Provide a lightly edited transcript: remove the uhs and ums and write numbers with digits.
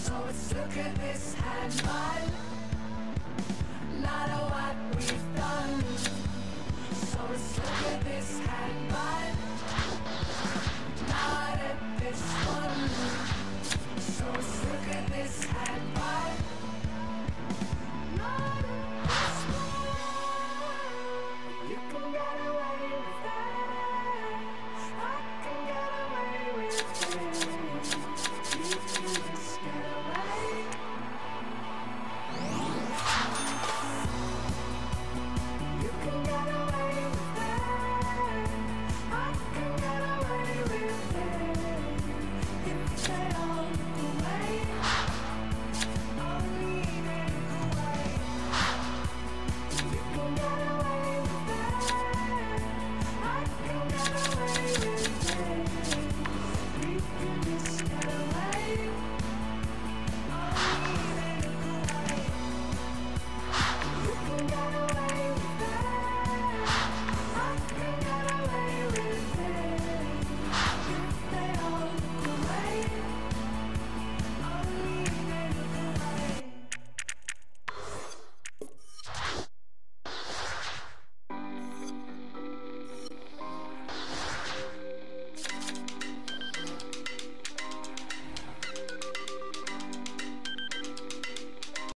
So let's look at this handball. Not a what we've done. So let's look at this handball. Not at this one. So let's look at